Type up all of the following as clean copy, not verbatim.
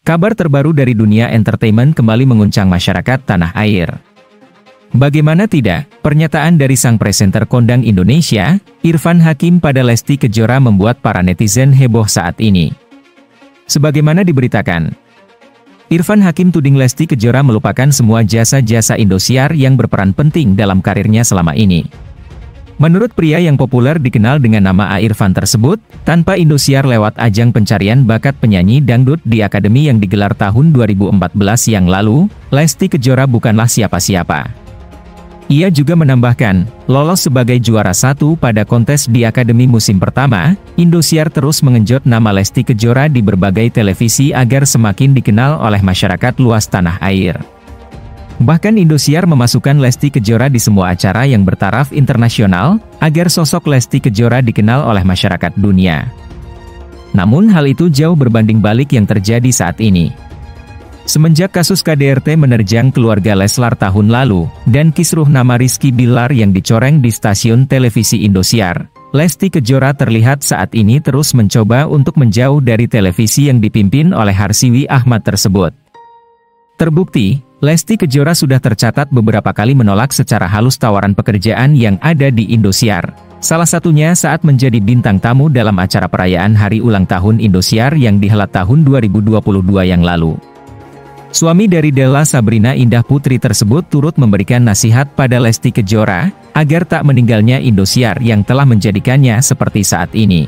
Kabar terbaru dari dunia entertainment kembali menguncang masyarakat tanah air. Bagaimana tidak, pernyataan dari sang presenter kondang Indonesia, Irfan Hakim pada Lesti Kejora membuat para netizen heboh saat ini. Sebagaimana diberitakan, Irfan Hakim tuding Lesti Kejora melupakan semua jasa-jasa Indosiar yang berperan penting dalam karirnya selama ini. Menurut pria yang populer dikenal dengan nama Irfan tersebut, tanpa Indosiar lewat ajang pencarian bakat penyanyi dangdut di akademi yang digelar tahun 2014 yang lalu, Lesti Kejora bukanlah siapa-siapa. Ia juga menambahkan, lolos sebagai juara 1 pada kontes di akademi musim pertama, Indosiar terus mengenjot nama Lesti Kejora di berbagai televisi agar semakin dikenal oleh masyarakat luas tanah air. Bahkan Indosiar memasukkan Lesti Kejora di semua acara yang bertaraf internasional, agar sosok Lesti Kejora dikenal oleh masyarakat dunia. Namun hal itu jauh berbanding balik yang terjadi saat ini. Semenjak kasus KDRT menerjang keluarga Leslar tahun lalu, dan kisruh nama Rizky Bilar yang dicoreng di stasiun televisi Indosiar, Lesti Kejora terlihat saat ini terus mencoba untuk menjauh dari televisi yang dipimpin oleh Harsiwi Ahmad tersebut. Terbukti, Lesti Kejora sudah tercatat beberapa kali menolak secara halus tawaran pekerjaan yang ada di Indosiar. Salah satunya saat menjadi bintang tamu dalam acara perayaan Hari Ulang Tahun Indosiar yang dihelat tahun 2022 yang lalu. Suami dari Della Sabrina Indah Putri tersebut turut memberikan nasihat pada Lesti Kejora, agar tak meninggalnya Indosiar yang telah menjadikannya seperti saat ini.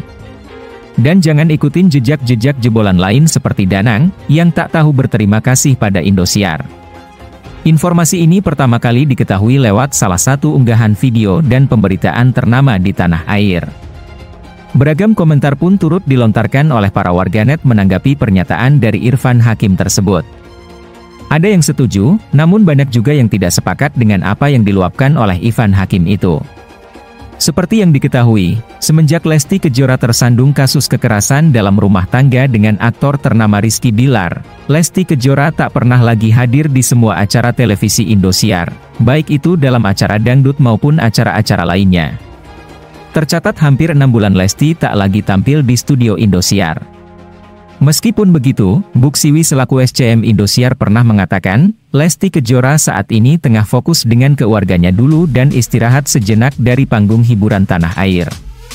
Dan jangan ikutin jejak-jejak jebolan lain seperti Danang, yang tak tahu berterima kasih pada Indosiar. Informasi ini pertama kali diketahui lewat salah satu unggahan video dan pemberitaan ternama di tanah air. Beragam komentar pun turut dilontarkan oleh para warganet menanggapi pernyataan dari Irfan Hakim tersebut. Ada yang setuju, namun banyak juga yang tidak sepakat dengan apa yang diluapkan oleh Irfan Hakim itu. Seperti yang diketahui, semenjak Lesti Kejora tersandung kasus kekerasan dalam rumah tangga dengan aktor ternama Rizky Bilar, Lesti Kejora tak pernah lagi hadir di semua acara televisi Indosiar, baik itu dalam acara dangdut maupun acara-acara lainnya. Tercatat hampir 6 bulan Lesti tak lagi tampil di studio Indosiar. Meskipun begitu, Buk Siwi selaku SCM Indosiar pernah mengatakan, Lesti Kejora saat ini tengah fokus dengan keluarganya dulu dan istirahat sejenak dari panggung hiburan tanah air.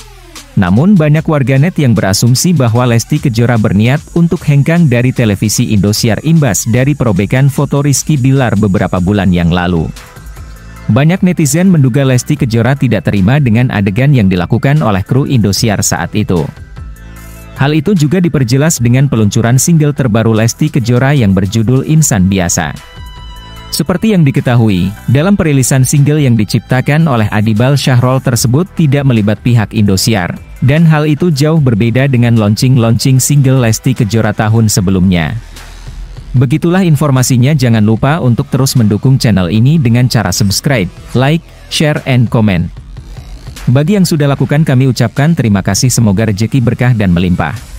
Namun banyak warganet yang berasumsi bahwa Lesti Kejora berniat untuk hengkang dari televisi Indosiar imbas dari perobekan foto Rizky Bilar beberapa bulan yang lalu. Banyak netizen menduga Lesti Kejora tidak terima dengan adegan yang dilakukan oleh kru Indosiar saat itu. Hal itu juga diperjelas dengan peluncuran single terbaru Lesti Kejora yang berjudul Insan Biasa. Seperti yang diketahui, dalam perilisan single yang diciptakan oleh Adibal Syahrol tersebut tidak melibat pihak Indosiar, dan hal itu jauh berbeda dengan launching single Lesti Kejora tahun sebelumnya. Begitulah informasinya, jangan lupa untuk terus mendukung channel ini dengan cara subscribe, like, share, and comment. Bagi yang sudah lakukan kami ucapkan terima kasih, semoga rezeki berkah dan melimpah.